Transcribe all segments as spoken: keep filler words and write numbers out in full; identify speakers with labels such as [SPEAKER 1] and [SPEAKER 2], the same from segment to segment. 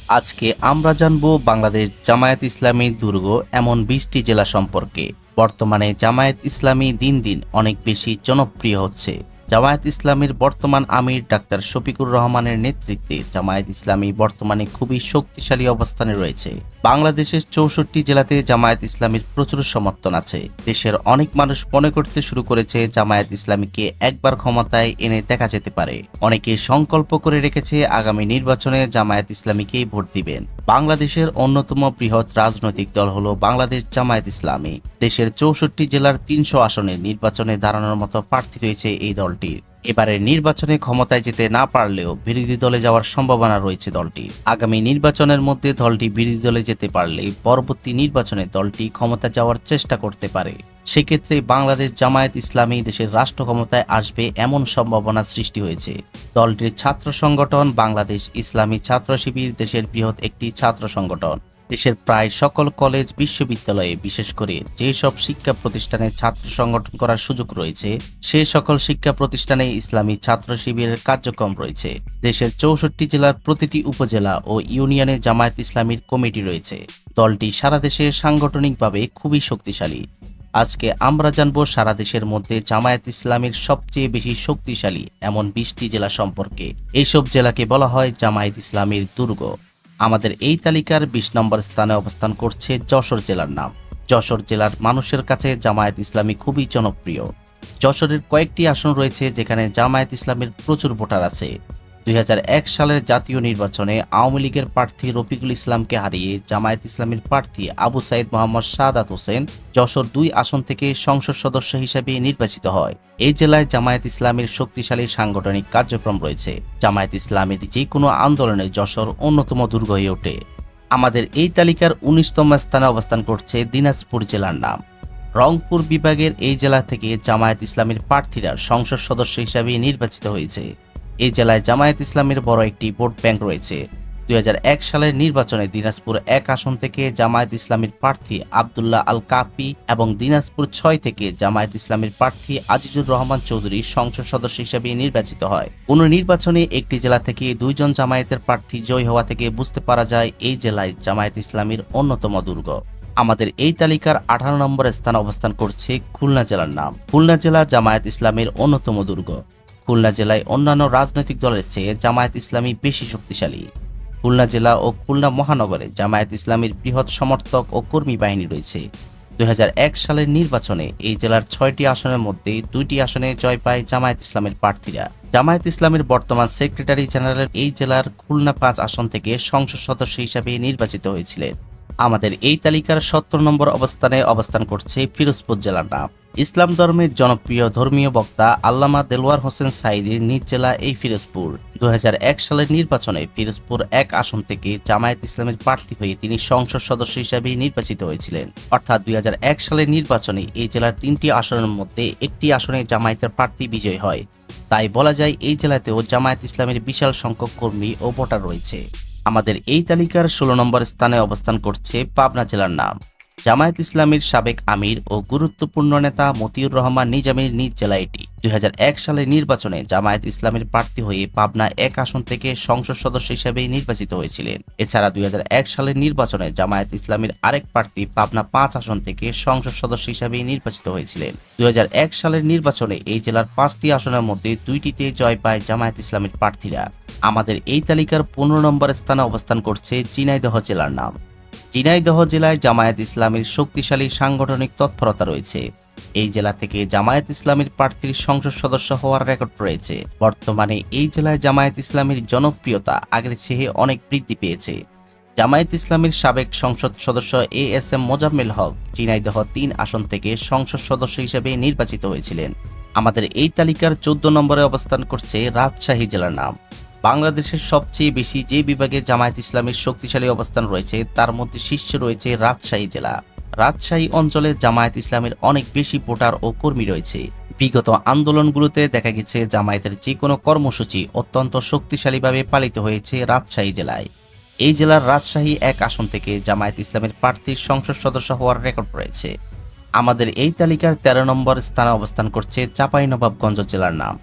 [SPEAKER 1] আজকে আমরা জানব বাংলাদেশ জামায়াত ইসলামী দুর্গ এমন বিশটি জেলা সম্পর্কে। বর্তমানে জামায়াত ইসলামী দিন দিন অনেক বেশি জনপ্রিয় হচ্ছে। জামায়াত ইসলামীর বর্তমান আমির ডাক্তার শফিকুর রহমানের নেতৃত্বে জামায়াত ইসলামী বর্তমানে খুবই শক্তিশালী অবস্থানে রয়েছে। বাংলাদেশের চৌষট্টি জেলাতে জামায়াত ইসলামীর প্রচুর সমর্থন আছে। দেশের অনেক মানুষ মনে করতে শুরু করেছে জামায়াত ইসলামীকে একবার ক্ষমতায় এনে দেখা যেতে পারে। অনেকে সংকল্প করে রেখেছে আগামী নির্বাচনে জামায়াত ইসলামীকেই ভোট দিবেন। বাংলাদেশের অন্যতম বৃহৎ রাজনৈতিক দল হলো বাংলাদেশ জামায়াত ইসলামী। দেশের চৌষট্টি জেলার তিনশো আসনে নির্বাচনে দাঁড়ানোর মতো প্রার্থী রয়েছে এই দলটির। এবারের নির্বাচনে ক্ষমতায় যেতে না পারলেও বিরোধী দলে যাওয়ার সম্ভাবনা রয়েছে দলটির। আগামী নির্বাচনের মধ্যে দলটি বিরোধী দলে যেতে পারলে পরবর্তী নির্বাচনে দলটি ক্ষমতা যাওয়ার চেষ্টা করতে পারে। সেক্ষেত্রে বাংলাদেশ জামায়াত ইসলামী দেশের রাষ্ট্র ক্ষমতায় আসবে এমন সম্ভাবনা সৃষ্টি হয়েছে। দলটির ছাত্র সংগঠন বাংলাদেশ ইসলামী ছাত্র শিবির দেশের বৃহৎ একটি ছাত্র সংগঠন। দেশের প্রায় সকল কলেজ বিশ্ববিদ্যালয়ে বিশেষ করে যেসব শিক্ষা প্রতিষ্ঠানে ছাত্র সংগঠন করার সুযোগ রয়েছে সে সকল শিক্ষা প্রতিষ্ঠানে ইসলামী ছাত্র শিবিরের কার্যক্রম রয়েছে। দেশের চৌষট্টি জেলার প্রতিটি উপজেলা ও ইউনিয়নে জামায়াত ইসলামীর কমিটি রয়েছে। দলটি সারা দেশে সাংগঠনিকভাবে খুবই শক্তিশালী। আজকে আমরা জানব সারা দেশের মধ্যে জামায়াত ইসলামীর সবচেয়ে বেশি শক্তিশালী এমন বিশটি জেলা সম্পর্কে। এইসব জেলাকে বলা হয় জামায়াত ইসলামীর দুর্গ। আমাদের এই তালিকার বিশ নম্বর স্থানে অবস্থান করছে যশোর জেলার নাম। যশোর জেলার মানুষের কাছে জামায়াত ইসলামী খুবই জনপ্রিয়। যশোরের কয়েকটি আসন রয়েছে যেখানে জামায়াত ইসলামীর প্রচুর ভোটার আছে। দুই হাজার এক সালের জাতীয় নির্বাচনে আওয়ামী লীগের প্রার্থী রফিকুল ইসলামকে হারিয়ে জামায়াত ইসলামীর প্রার্থী আবু সাইদ মোহাম্মদ শাহাদাত হোসেন যশোর দুই আসন থেকে সংসদ সদস্য হিসেবে নির্বাচিত হয়। এই জেলায় জামায়াত ইসলামীর শক্তিশালী সাংগঠনিক কার্যক্রম রয়েছে। জামায়াত ইসলামীর যে কোনো আন্দোলনে যশোর অন্যতম দুর্গ হয়ে ওঠে। আমাদের এই তালিকার উনিশতম স্থানে অবস্থান করছে দিনাজপুর জেলার নাম। রংপুর বিভাগের এই জেলা থেকে জামায়াত ইসলামীর প্রার্থীরা সংসদ সদস্য হিসেবে নির্বাচিত হয়েছে। এই জেলায় জামায়াত ইসলামীর বড় একটি ভোট ব্যাংক রয়েছে। দুই হাজার এক সালের নির্বাচনে দিনাজপুর এক আসন থেকে জামায়াত ইসলামীর প্রার্থী আব্দুল্লাহ আল কাপি এবং দিনাজপুর ছয় থেকে জামায়াত ইসলামীর প্রার্থী আজিজুর রহমান চৌধুরী সংসদ সদস্য হিসেবে নির্বাচিত হয়। কোন নির্বাচনে একটি জেলা থেকে দুইজন জামায়াতের প্রার্থী জয় হওয়া থেকে বুঝতে পারা যায় এই জেলায় জামায়াত ইসলামীর অন্যতম দুর্গ। আমাদের এই তালিকার আঠারো নম্বর স্থানে অবস্থান করছে খুলনা জেলার নাম। খুলনা জেলা জামায়াত ইসলামীর অন্যতম দুর্গ। খুলনা জেলায় অন্যান্য রাজনৈতিক দলের চেয়ে জামায়াত ইসলামী বেশি শক্তিশালী। খুলনা জেলা ও খুলনা মহানগরে জামায়াত ইসলামীর বৃহৎ সমর্থক ও কর্মী বাহিনী রয়েছে। দুই হাজার এক সালের নির্বাচনে এই জেলার ছয়টি আসনের মধ্যে দুইটি আসনে জয় পায় জামায়াত ইসলামের প্রার্থীরা। জামায়াত ইসলামের বর্তমান সেক্রেটারি জেনারেল এই জেলার খুলনা পাঁচ আসন থেকে সংসদ সদস্য হিসাবে নির্বাচিত হয়েছিলেন। আমাদের এই তালিকার সত্তর নম্বর অবস্থানে অবস্থান করছে পিরোজপুর জেলার নাম। ইসলাম ধর্মের জনপ্রিয় ধর্মীয় বক্তা আল্লামা দেলওয়ার হোসেন সাঈদীর নিজ জেলা এই পিরোজপুর। দুই হাজার এক সালের নির্বাচনে পিরোজপুর এক আসন থেকে জামায়াত ইসলামের প্রার্থী হয়ে তিনি সংসদ সদস্য হিসাবে নির্বাচিত হয়েছিলেন। অর্থাৎ দুই হাজার এক সালের নির্বাচনে এই জেলার তিনটি আসনের মধ্যে একটি আসনে জামায়াতের প্রার্থী বিজয় হয়। তাই বলা যায় এই জেলাতেও জামায়াত ইসলামের বিশাল সংখ্যক কর্মী ও ভোটার রয়েছে। আমাদের এই তালিকার ষোলো নম্বর স্থানে অবস্থান করছে পাবনা জেলার নাম। জামায়াত ইসলামীর সাবেক আমির ও গুরুত্বপূর্ণ নেতা মতিউর রহমান নিজামীর নিজ জেলা এটি। দুই হাজার এক সালের নির্বাচনে জামায়াত ইসলামীর প্রার্থী হয়ে পাবনা এক আসন থেকে সংসদ সদস্য হিসেবে নির্বাচিত হয়েছিলেন। এছাড়া দুই হাজার এক সালের নির্বাচনে জামায়াত ইসলামীর আরেক প্রার্থী পাবনা পাঁচ আসন থেকে সংসদ সদস্য হিসেবে নির্বাচিত হয়েছিলেন। দুই হাজার এক সালের নির্বাচনে এই জেলার পাঁচটি আসনের মধ্যে দুইটিতে জয় পায় জামায়াত ইসলামীর প্রার্থীরা। আমাদের এই তালিকার পনেরো নম্বর স্থানে অবস্থান করছে ঝিনাইদহ জেলার নাম। ঝিনাইদহ জেলায় জামায়াত ইসলামীর শক্তিশালী সাংগঠনিক তৎপরতা রয়েছে। এই জেলা থেকে জামায়াত ইসলামীর প্রার্থীর সংসদ সদস্য হওয়ার রেকর্ড রয়েছে। বর্তমানে এই জেলায় জামায়াত ইসলামীর জনপ্রিয়তা আগের চেয়ে অনেক বৃদ্ধি পেয়েছে। জামায়াত ইসলামীর সাবেক সংসদ সদস্য A S M Mozammel Haque Jhenaidah তিন আসন থেকে সংসদ সদস্য হিসেবে নির্বাচিত হয়েছিলেন। আমাদের এই তালিকার চোদ্দ নম্বরে অবস্থান করছে রাজশাহী জেলার নাম। বাংলাদেশের সবচেয়ে বেশি যে বিভাগে জামায়াত ইসলামীর শক্তিশালী অবস্থান রয়েছে তার মধ্যে শীর্ষে রয়েছে রাজশাহী জেলা। রাজশাহী অঞ্চলে জামায়াত ইসলামীর অনেক বেশি ভোটার ও কর্মী রয়েছে। বিগত আন্দোলনগুলোতে দেখা গেছে জামায়াতের যে কোনো কর্মসূচি অত্যন্ত শক্তিশালীভাবে পালিত হয়েছে রাজশাহী জেলায়। এই জেলার রাজশাহী এক আসন থেকে জামায়াত ইসলামের প্রার্থীর সংসদ সদস্য হওয়ার রেকর্ড রয়েছে। আমাদের এই তালিকার তেরো নম্বর স্থানে অবস্থান করছে চাঁপাইনবাবগঞ্জ জেলার নাম।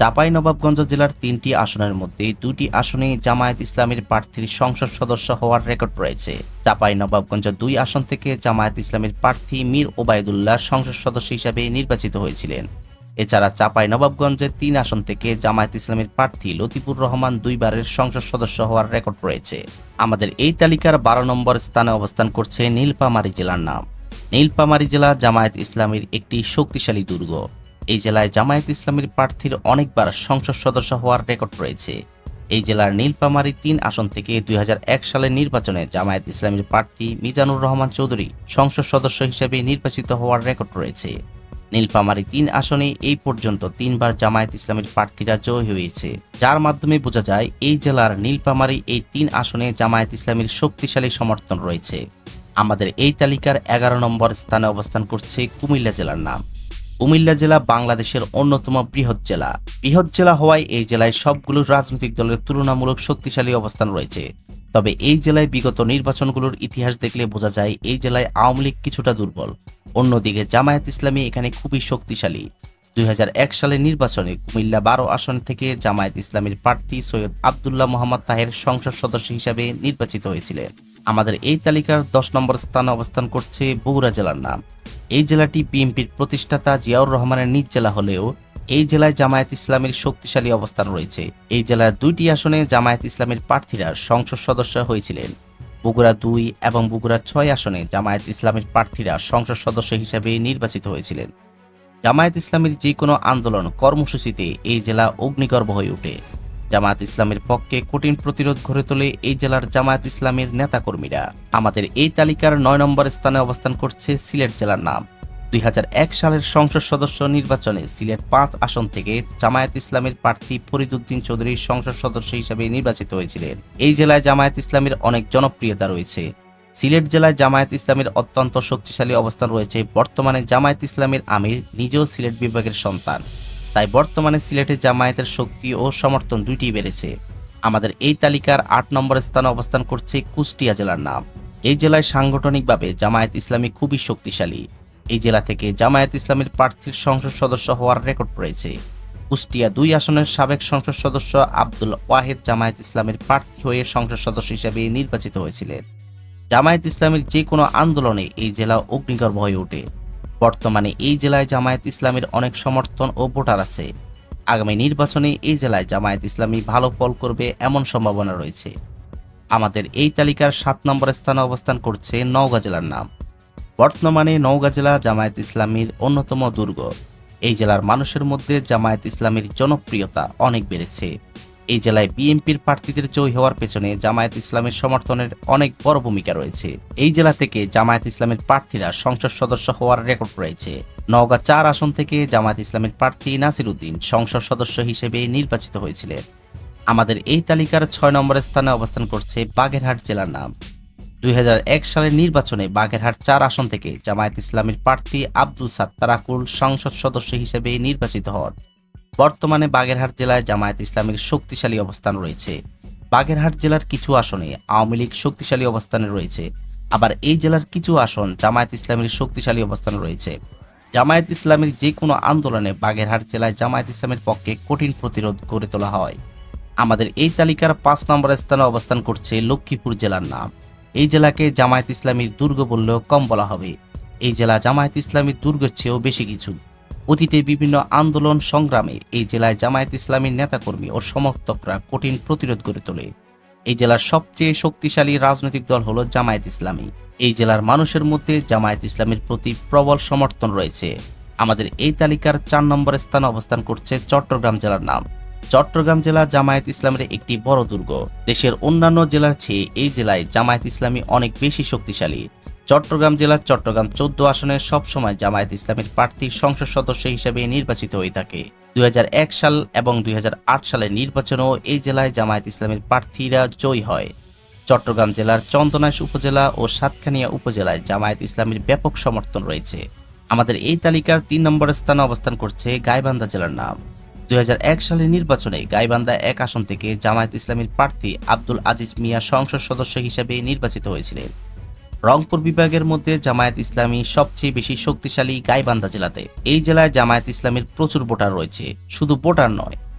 [SPEAKER 1] চাঁপাইনবাবগঞ্জ জেলার তিনটি আসনের মধ্যে দুটি আসনে জামায়াত ইসলামীর প্রার্থীর সংসদ সদস্য হওয়ার রেকর্ড রয়েছে। চাঁপাইনবাবগঞ্জ দুই আসন থেকে জামায়াত ইসলামীর প্রার্থী মীর ওবায়দুল্লাহ সংসদ সদস্য হিসেবে নির্বাচিত হয়েছিলেন। এছাড়া চাঁপাইনবাবগঞ্জের তিন আসন থেকে জামায়াত ইসলামীর প্রার্থী লতিফুর রহমান দুইবারের সংসদ সদস্য হওয়ার রেকর্ড রয়েছে। আমাদের এই তালিকার বারো নম্বর স্থানে অবস্থান করছে নীলফামারী জেলার নাম। নীলফামারী জেলা জামায়াত ইসলামীর একটি শক্তিশালী দুর্গ। এই জেলায় জামায়াত ইসলামীর প্রার্থীর অনেকবার সংসদ সদস্য হওয়ার রেকর্ড রয়েছে। এই জেলার নীলফামারী তিন আসন থেকে দুই হাজার এক সালের নির্বাচনে জামায়াত ইসলামীর প্রার্থী মিজানুর রহমান চৌধুরী সংসদ সদস্য হিসেবে নির্বাচিত হওয়ার রেকর্ড রয়েছে। নীলফামারী তিন আসনে এই পর্যন্ত তিনবার জামায়াত ইসলামীর প্রার্থীরা জয়ী হয়েছে, যার মাধ্যমে বোঝা যায় এই জেলার নীলফামারী এই তিন আসনে জামায়াত ইসলামীর শক্তিশালী সমর্থন রয়েছে। আমাদের এই তালিকার এগারো নম্বর স্থানে অবস্থান করছে কুমিল্লা জেলার নাম। কুমিল্লা জেলা বাংলাদেশের অন্যতম বৃহৎ জেলা। বৃহৎ জেলা হওয়ায় এই জেলায় সবগুলো রাজনৈতিক দলের তুলনামূলক শক্তিশালী অবস্থান রয়েছে। তবে এই জেলায় বিগত নির্বাচনগুলোর ইতিহাস দেখলে বোঝা যায় এই জেলায় আওয়ামী লীগ কিছুটা দুর্বল, অন্যদিকে জামায়াত ইসলামী এখানে খুবই শক্তিশালী। দুই হাজার এক সালের নির্বাচনে কুমিল্লা বারো আসন থেকে জামায়াত ইসলামীর প্রার্থী সৈয়দ আবদুল্লাহ মোহাম্মদ তাহের সংসদ সদস্য হিসাবে নির্বাচিত হয়েছিলেন। আমাদের এই তালিকার দশ নম্বর স্থানে অবস্থান করছে বগুড়া জেলার নাম। এই জেলাটি বিএনপির প্রতিষ্ঠাতা জিয়াউর রহমানের নিজ জেলা হলেও এই জেলায় জামায়াত ইসলামীর শক্তিশালী অবস্থান রয়েছে। এই জেলার দুইটি আসনে জামায়াত ইসলামীর প্রার্থীরা সংসদ সদস্য হয়েছিলেন। বগুড়া দুই এবং বগুড়া ছয় আসনে জামায়াত ইসলামীর প্রার্থীরা সংসদ সদস্য হিসেবে নির্বাচিত হয়েছিলেন। জামায়াত ইসলামীর যে কোনো আন্দোলন কর্মসূচিতে এই জেলা অগ্নিগর্ভ হয়ে ওঠে। জামায়াত ইসলামের পক্ষে কঠিন প্রতিরোধ গড়ে তোলে এই জেলার জামায়াত ইসলামীর নেতাকর্মীরা। আমাদের এই তালিকার নয় নম্বর স্থানে অবস্থান করছে সিলেট জেলার নাম। দুই হাজার এক সালের সংসদ সদস্য নির্বাচনে সিলেট পাঁচ আসন থেকে জামায়াত ইসলামের প্রার্থী ফরিদউদ্দিন চৌধুরী সংসদ সদস্য হিসেবে নির্বাচিত হয়েছিলেন। এই জেলায় জামায়াত ইসলামীর অনেক জনপ্রিয়তা রয়েছে। সিলেট জেলায় জামায়াত ইসলামীর অত্যন্ত শক্তিশালী অবস্থান রয়েছে। বর্তমানে জামায়াত ইসলামীর আমির নিজেও সিলেট বিভাগের সন্তান, তাই বর্তমানে সিলেটে জামায়াতের শক্তি ও সমর্থন দুইটি বেড়েছে। আমাদের এই তালিকার আট নম্বর স্থানে অবস্থান করছে কুষ্টিয়া জেলার নাম। এই জেলায় সাংগঠনিকভাবে জামায়াত ইসলামী খুবই শক্তিশালী। এই জেলা থেকে জামায়াত ইসলামীর প্রার্থীর সংসদ সদস্য হওয়ার রেকর্ড রয়েছে। কুষ্টিয়া দুই আসনের সাবেক সংসদ সদস্য আব্দুল ওয়াহেদ জামায়াত ইসলামীর প্রার্থী হয়ে সংসদ সদস্য হিসেবে নির্বাচিত হয়েছিলেন। জামায়াত ইসলামীর যে কোনো আন্দোলনে এই জেলা অগ্নিগর্ভ হয়ে ওঠে। বর্তমানে এই জেলায় জামায়াত ইসলামীর অনেক সমর্থন ও ভোটার আছে। আগামী নির্বাচনে এই জেলায় জামায়াত ইসলামী ভালো ফল করবে এমন সম্ভাবনা রয়েছে। আমাদের এই তালিকার সাত নম্বর স্থানে অবস্থান করছে নওগাঁ জেলার নাম। বর্তমানে নওগাঁ জেলা জামায়াত ইসলামীর অন্যতম দুর্গ। এই জেলার মানুষের মধ্যে জামায়াত ইসলামীর জনপ্রিয়তা অনেক বেড়েছে। এই জেলায় বিএনপির প্রার্থীদের জয়ী হওয়ার পেছনে জামায়াত ইসলামের সমর্থনের অনেক বড় ভূমিকা রয়েছে। এই জেলা থেকে জামায়াত ইসলামের প্রার্থীরা সংসদ সদস্য হওয়ার রেকর্ড রয়েছে। নওগাঁ চার আসন থেকে জামায়াত ইসলামের প্রার্থী নাসির উদ্দিন সংসদ সদস্য হিসেবে নির্বাচিত হয়েছিলেন। আমাদের এই তালিকার ছয় নম্বর স্থানে অবস্থান করছে বাগেরহাট জেলার নাম। দুই হাজার এক সালের নির্বাচনে বাগেরহাট চার আসন থেকে জামায়াত ইসলামের প্রার্থী আব্দুল সাত্তার আকুল সংসদ সদস্য হিসেবে নির্বাচিত হন। বর্তমানে বাগেরহাট জেলায় জামায়াত ইসলামীর শক্তিশালী অবস্থান রয়েছে। বাগেরহাট জেলার কিছু আসনে আওয়ামী লীগ শক্তিশালী অবস্থানে রয়েছে, আবার এই জেলার কিছু আসন জামায়াত ইসলামীর শক্তিশালী অবস্থান রয়েছে। জামায়াত ইসলামীর যে কোনো আন্দোলনে বাগেরহাট জেলায় জামায়াত ইসলামের পক্ষে কঠিন প্রতিরোধ গড়ে তোলা হয়। আমাদের এই তালিকার পাঁচ নম্বর স্থানে অবস্থান করছে লক্ষ্মীপুর জেলার নাম। এই জেলাকে জামায়াত ইসলামীর দুর্গ বললেও কম বলা হবে। এই জেলা জামায়াত ইসলামীর দুর্গের চেয়েও বেশি কিছু। অতীতে বিভিন্ন আন্দোলন সংগ্রামে এই জেলায় জামায়াত ইসলামীর নেতাকর্মী ও সমর্থকরা কঠিন প্রতিরোধ গড়ে তোলে। এই জেলার সবচেয়ে শক্তিশালী রাজনৈতিক দল হলো জামায়াত ইসলামী। এই জেলার মানুষের মধ্যে জামায়াত ইসলামীর প্রতি প্রবল সমর্থন রয়েছে। আমাদের এই তালিকার চার নম্বর স্থানে অবস্থান করছে চট্টগ্রাম জেলার নাম। চট্টগ্রাম জেলা জামায়াত ইসলামের একটি বড় দুর্গ। দেশের অন্যান্য জেলার চেয়ে এই জেলায় জামায়াত ইসলামী অনেক বেশি শক্তিশালী। চট্টগ্রাম জেলার চট্টগ্রাম চোদ্দ আসনে সবসময় জামায়াত ইসলামের প্রার্থী সংসদ সদস্য হিসেবে নির্বাচিত হয়ে থাকে। দুই হাজার এক সাল এবং দুই হাজার আট সালের নির্বাচনেও এই জেলায় জামায়াত ইসলামের প্রার্থীরা জয়ী হয়। চট্টগ্রাম জেলার চন্দনাইশ উপজেলা ও সাতখানিয়া উপজেলায় জামায়াত ইসলামীর ব্যাপক সমর্থন রয়েছে। আমাদের এই তালিকার তিন নম্বর স্থানে অবস্থান করছে গাইবান্ধা জেলার নাম। দুই হাজার এক সালের নির্বাচনে গাইবান্ধা এক আসন থেকে জামায়াত ইসলামীর প্রার্থী আব্দুল আজিজ মিয়া সংসদ সদস্য হিসেবে নির্বাচিত হয়েছিলেন। রংপুর বিভাগের মধ্যে জামায়াত ইসলামী সবচেয়ে বেশি শক্তিশালী গাইবান্ধা জেলাতে। এই জেলায় জামায়াত ইসলামীর প্রচুর ভোটার রয়েছে। শুধু ভোটার নয়,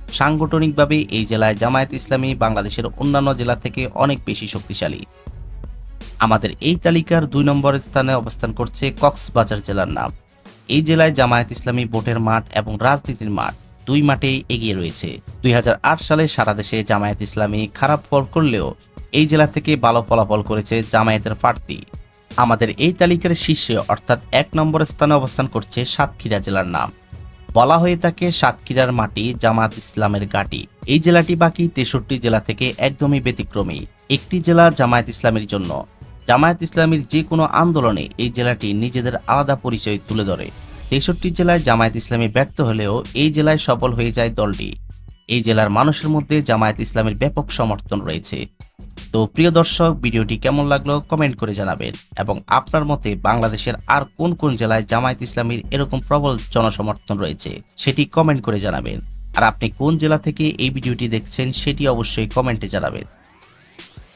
[SPEAKER 1] সাংগঠনিকভাবে এই জেলায় জামায়াত ইসলামী বাংলাদেশের অন্যান্য জেলা থেকে অনেক বেশি শক্তিশালী। আমাদের এই তালিকার দুই নম্বর স্থানে অবস্থান করছে কক্সবাজার জেলার নাম। এই জেলায় জামায়াত ইসলামী ভোটের মাঠ এবং রাজনীতির মাঠ দুই মাঠেই এগিয়ে রয়েছে। দুই হাজার আট সালে সারা দেশে জামায়াত ইসলামী খারাপ ফল করলেও এই জেলা থেকে ভালো ফলাফল করেছে জামায়াতের প্রার্থী। আমাদের এই তালিকার শীর্ষে অর্থাৎ এক নম্বর স্থানে অবস্থান করছে সাতক্ষীরা জেলার নাম। বলা হয়ে থাকে সাতক্ষীরার মাটি জামায়াত ইসলামের ঘাঁটি। এই জেলাটি বাকি তেষট্টি জেলা থেকে একদমই ব্যতিক্রমী একটি জেলা জামায়াত ইসলামের জন্য। জামায়াত ইসলামীর যে কোনো আন্দোলনে এই জেলাটি নিজেদের আলাদা পরিচয় তুলে ধরে। তেষট্টি জেলায় জামায়াত ইসলামী ব্যর্থ হলেও এই জেলায় সফল হয়ে যায় দলটি। এই জেলার মানুষের মধ্যে জামায়াত ইসলামের ব্যাপক সমর্থন রয়েছে। তো প্রিয় দর্শক, ভিডিওটি কেমন লাগলো কমেন্ট করে জানাবেন এবং আপনার মতে বাংলাদেশের আর কোন কোন জেলায় জামায়াত ইসলামীর এরকম প্রবল জনসমর্থন রয়েছে সেটি কমেন্ট করে জানাবেন। আর আপনি কোন জেলা থেকে এই ভিডিওটি দেখছেন সেটি অবশ্যই কমেন্টে জানাবেন।